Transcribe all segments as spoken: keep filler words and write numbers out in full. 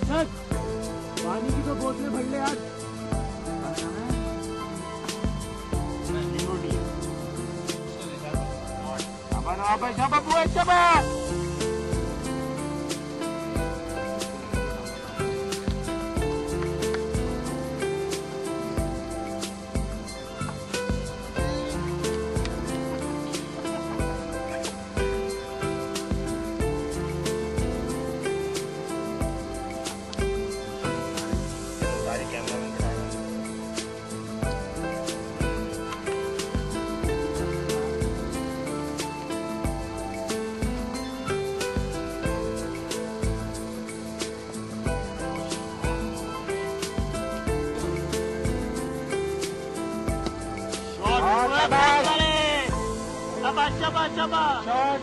पानी की तो बोतलें भर ले यार। Apa siapa buat siapa? Shabash, shabash, shabash. Shot.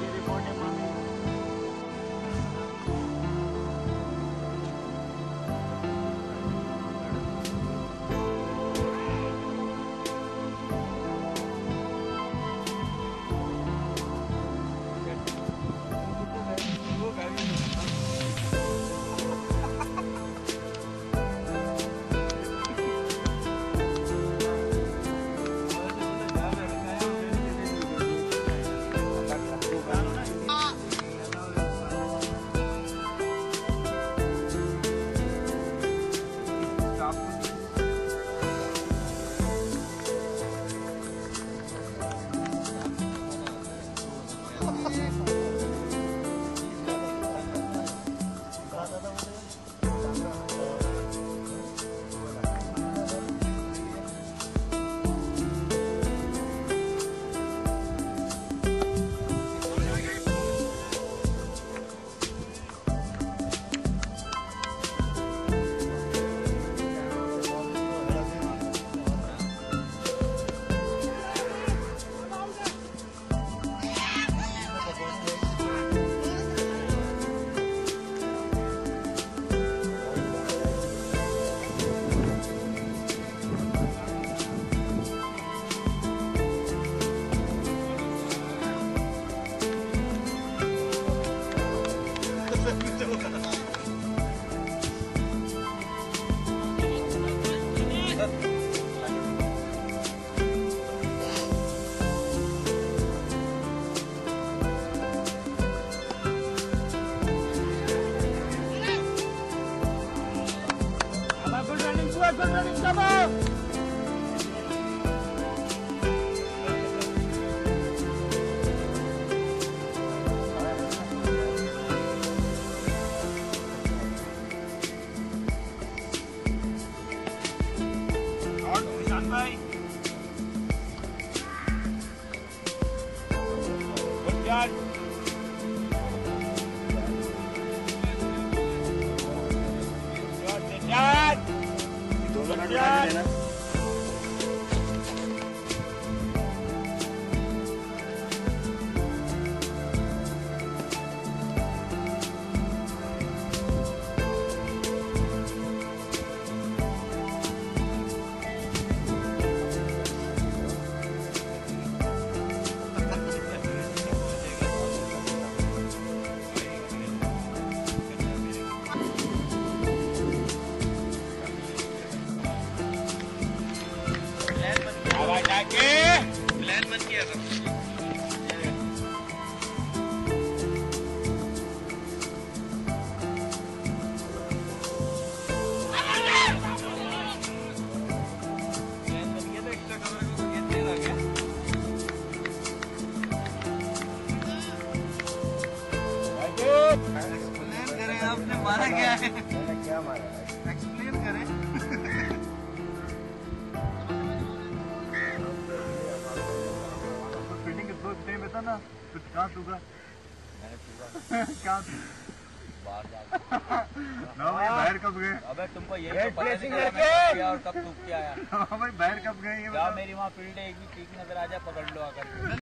मारा क्या है? क्या मारा? एक्सप्लेन करें। फील्डिंग दो टाइम था ना, तो कहाँ तूगा? कहाँ तू? ना भाई बाहर कब गए? अबे तुमको ये तो पता नहीं क्या और कब तू क्या आया? भाई बाहर कब गए? ये मेरी वहाँ फील्ड है, एक भी ठीक नजर आ जाए पकड़ लो आकर।